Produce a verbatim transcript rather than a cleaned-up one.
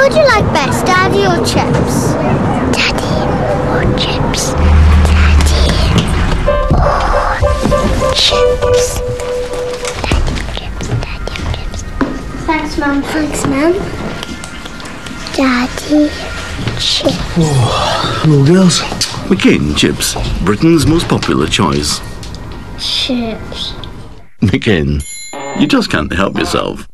What do you like best, Daddy or Chips? Daddy or Chips? Daddy or Chips? Daddy Chips, Daddy Chips. Thanks, Mum. Thanks, Mum. Daddy Chips. Oh, hello, girls. McCain Chips, Britain's most popular choice. Chips. McCain, you just can't help yourself.